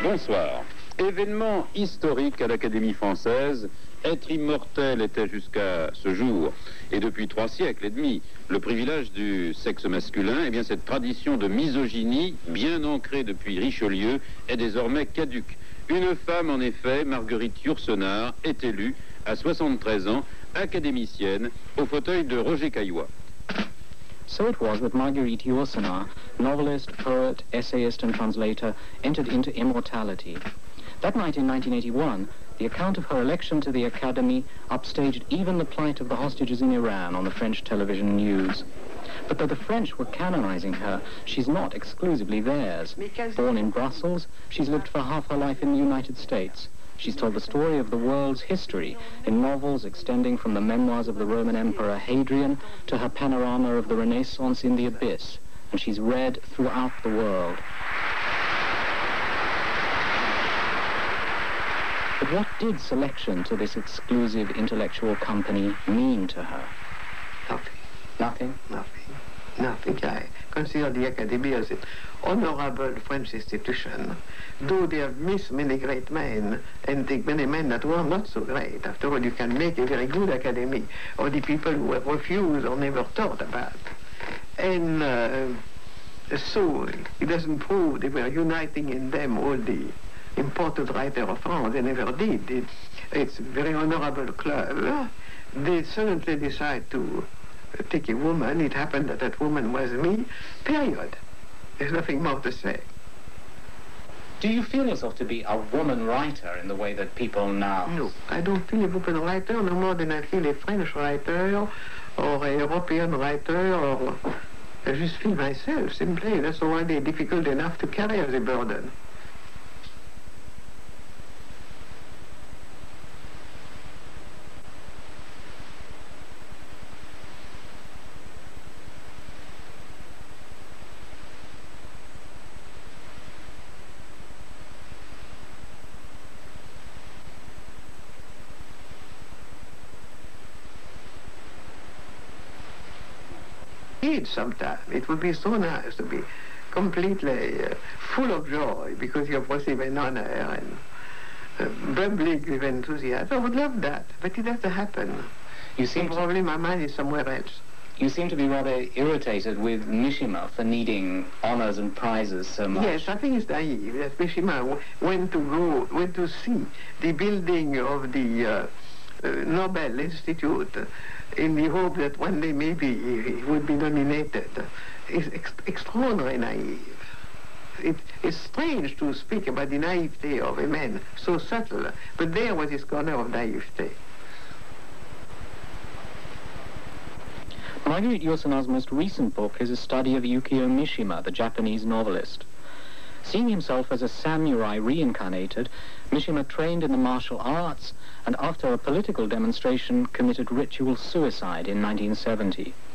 Bonsoir. Événement historique à l'Académie française, être immortel était jusqu'à ce jour, et depuis 3 siècles et demi, le privilège du sexe masculin. Eh bien, cette tradition de misogynie, bien ancrée depuis Richelieu, est désormais caduque. Une femme, en effet, Marguerite Yourcenar, est élue, à 73 ans, académicienne, au fauteuil de Roger Caillois. So it was that Marguerite Yourcenar, novelist, poet, essayist and translator, entered into immortality. That night in 1981, the account of her election to the Academy upstaged even the plight of the hostages in Iran on the French television news. But though the French were canonizing her, she's not exclusively theirs. Born in Brussels, she's lived for half her life in the United States. She's told the story of the world's history in novels extending from the memoirs of the Roman Emperor Hadrian to her panorama of the Renaissance in the Abyss, and she's read throughout the world. But what did selection to this exclusive intellectual company mean to her? Nothing. Nothing? Nothing. Nothing. I consider the Academy as an honorable French institution, though they have missed many great men and take many men that were not so great. After all, you can make a very good Academy of the people who were refused or never thought about. And so it doesn't prove they were uniting in them all the important writers of France. They never did. It's a very honorable club. They suddenly decide to take a woman. It happened that that woman was me, period. There's nothing more to say. Do you feel yourself to be a woman writer in the way that people now... No, I don't feel a woman writer no more than I feel a French writer or a European writer, or I just feel myself, simply. That's already difficult enough to carry as a burden. Sometime. It would be so nice to be completely full of joy because you have received an honor and bubbling with enthusiasm. I would love that, but it doesn't happen. You seem probably my mind is somewhere else. You seem to be rather irritated with Mishima for needing honors and prizes so much. Yes, I think it's naive that Mishima went to see the building of the Nobel Institute in the hope that one day maybe he would be nominated. It's extraordinarily naive. It's strange to speak about the naivete of a man, so subtle, but there was his corner of naivete. Marguerite Yourcenar's most recent book is a study of Yukio Mishima, the Japanese novelist. Seeing himself as a samurai reincarnated, Mishima trained in the martial arts and after a political demonstration committed ritual suicide in 1970.